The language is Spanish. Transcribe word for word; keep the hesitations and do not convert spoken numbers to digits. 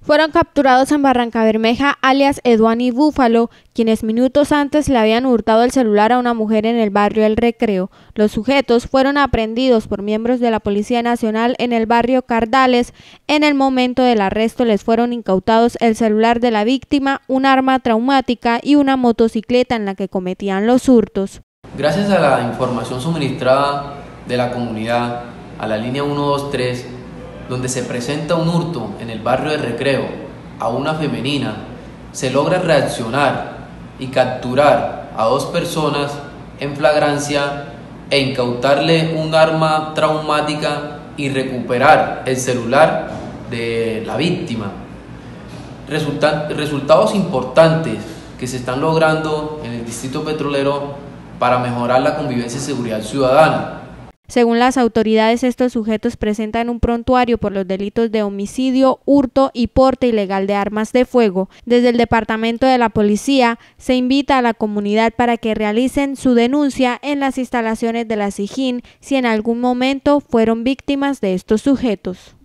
Fueron capturados en Barrancabermeja alias Eduani Búfalo, quienes minutos antes le habían hurtado el celular a una mujer en el barrio El Recreo. Los sujetos fueron aprehendidos por miembros de la Policía Nacional en el barrio Cardales. En el momento del arresto les fueron incautados el celular de la víctima, un arma traumática y una motocicleta en la que cometían los hurtos. Gracias a la información suministrada de la comunidad a la línea uno dos tres, donde se presenta un hurto en el barrio de Recreo a una femenina, se logra reaccionar y capturar a dos personas en flagrancia e incautarle un arma traumática y recuperar el celular de la víctima. Resulta, resultados importantes que se están logrando en el distrito petrolero para mejorar la convivencia y seguridad ciudadana. Según las autoridades, estos sujetos presentan un prontuario por los delitos de homicidio, hurto y porte ilegal de armas de fuego. Desde el departamento de la policía se invita a la comunidad para que realicen su denuncia en las instalaciones de la SIJIN si en algún momento fueron víctimas de estos sujetos.